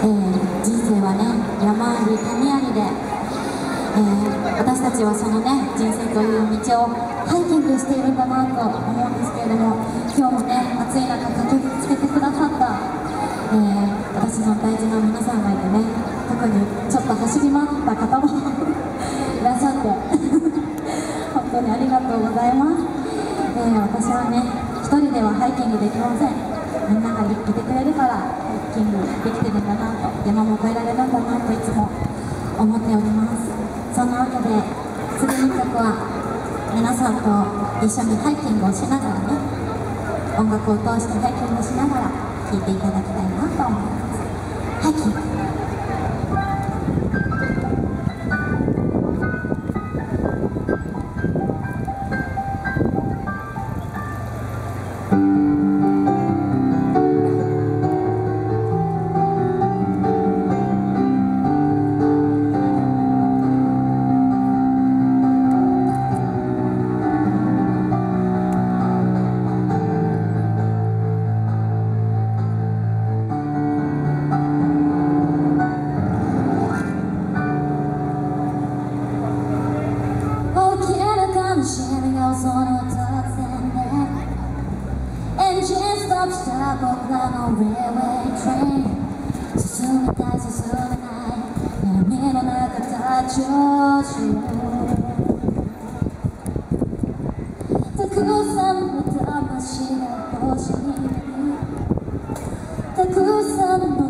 人生はね、山あり谷ありで、私たちはそのね、人生という道をハイキングしているんだなと思うんですけれども、今日もね、暑い中駆けつけてくださった、私の大事な皆さんがいてね、特にちょっと走り回った方もいらっしゃって本当にありがとうございます。私はね、一人ではハイキングできません。みんながいてくれるからハイキングできてるんだなと、山も越えられるんだなといつも思っております。そんなわけで次の曲は皆さんと一緒にハイキングをしながらね、音楽を通してハイキングしながら聴いていただきたいなと思います。ハイキングその突然でエンジンストップした僕らのレーウェイトレイン、進めたい進めない闇の中立ち往生、たくさんの魂が星にたくさんの